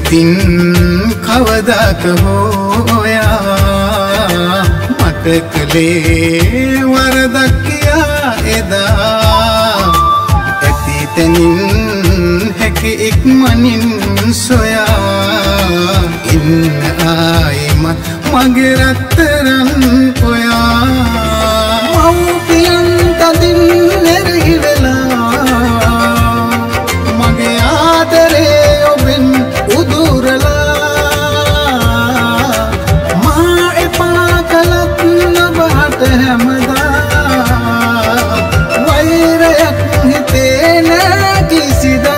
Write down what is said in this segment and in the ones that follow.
තින් කවදාක හොයා මට කලේ වරදක් කියා එදා ඇති තැනින් හැකි ඉක්මනින් සොයා ඉන්න ආයිමත් මගේ රත්තරන් ඔයා මව්පියන් තදින් නැරහි වෙලා මගේ ආදරේ ඔබෙන් උදුරලා මා එපා කළත් නොබහට හැමදා වෛරයක් හිතේ නෑ කිසිදා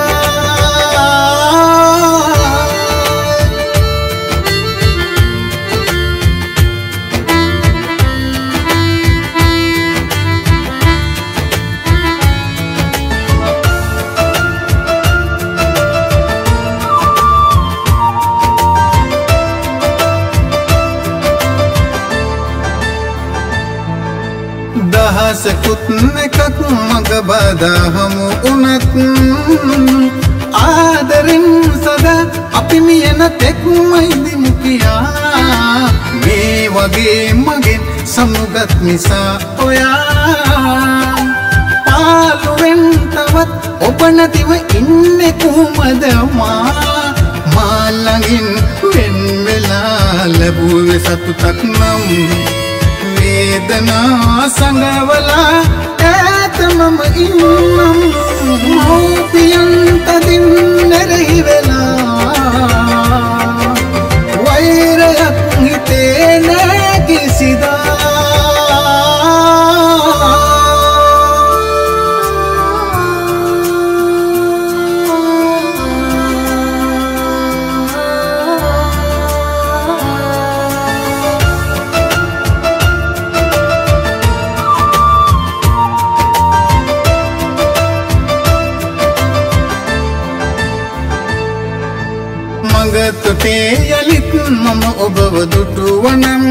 දහසකුත් එකක් මග බදා හමු උනත් ආදරෙන් සදා අපි මියන තෙක්ම ඉදිමු කියා මේ වගේ මගෙන් සමුගත් නිසා ඔයා පාළුවෙන් තවත් ඔබ නැතිව ඉන්නේ කොහමද මා ළඟින් වෙන් වෙලා ලැබුවේ සතුටක් නම් වේදනා සංගවලා ඈත මම ඉන්නම් මව්පියන් තදින් නැරහි වෙලා වෛරයක් හිතේ නෑ කිසිදා මඟතොටේ යලිත් මම ඔබව දුටුවනම්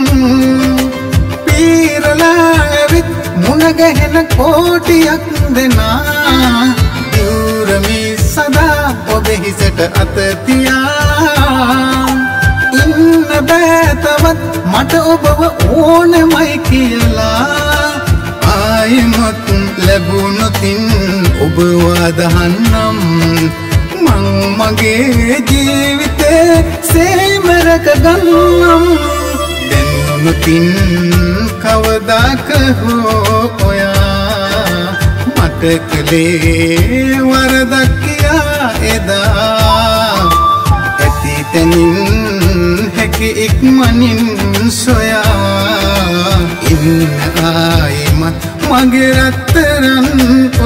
පීරලා ඇවිත් මුණ ගැහෙන කෝටියක් දෙනා දිවුරමි සදා ඔබ හිසට අත තියා ඉන්න බෑ තවත් මට ඔබව ඕනෙමයි කියලා ආයෙමත් ලැබුණොතින් ඔබ වදහන්නම් මං මගේ ජීවිතේ සේමරක ගන්නම් දැනුනුතින් කවදාක හෝ ඔයා මට කලේ වරදක් කියා එදා ඇති තැනින් හැකි ඉක්මනින් සොයා ඉන්න ආයිමත් මගේ රත්තරන්